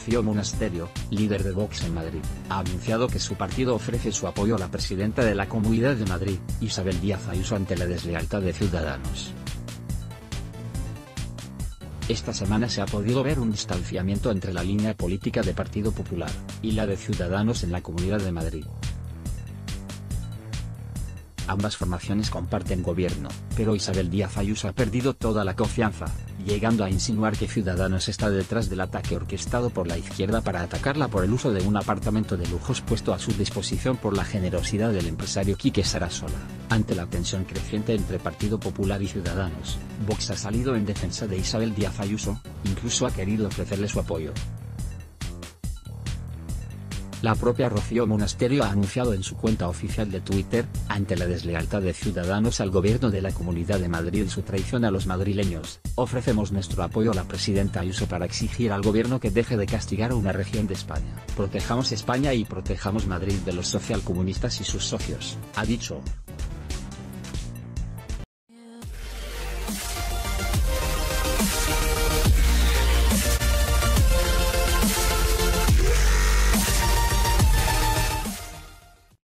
Rocío Monasterio, líder de Vox en Madrid, ha anunciado que su partido ofrece su apoyo a la presidenta de la Comunidad de Madrid, Isabel Díaz Ayuso, ante la deslealtad de Ciudadanos. Esta semana se ha podido ver un distanciamiento entre la línea política de Partido Popular y la de Ciudadanos en la Comunidad de Madrid. Ambas formaciones comparten gobierno, pero Isabel Díaz Ayuso ha perdido toda la confianza, llegando a insinuar que Ciudadanos está detrás del ataque orquestado por la izquierda para atacarla por el uso de un apartamento de lujos puesto a su disposición por la generosidad del empresario Quique Sarasola. Ante la tensión creciente entre Partido Popular y Ciudadanos, Vox ha salido en defensa de Isabel Díaz Ayuso, incluso ha querido ofrecerle su apoyo. La propia Rocío Monasterio ha anunciado en su cuenta oficial de Twitter, ante la deslealtad de Ciudadanos al gobierno de la Comunidad de Madrid y su traición a los madrileños, ofrecemos nuestro apoyo a la presidenta Ayuso para exigir al gobierno que deje de castigar a una región de España. Protejamos España y protejamos Madrid de los socialcomunistas y sus socios, ha dicho.